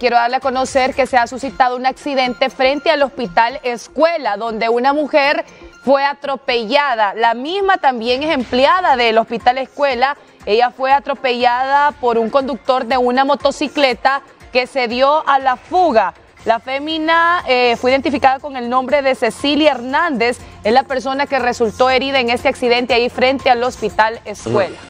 quiero darle a conocer que se ha suscitado un accidente frente al Hospital Escuela, donde una mujer fue atropellada. La misma también es empleada del Hospital Escuela. Ella fue atropellada por un conductor de una motocicleta que se dio a la fuga. La fémina fue identificada con el nombre de Cecilia Hernández. Es la persona que resultó herida en este accidente ahí frente al Hospital Escuela.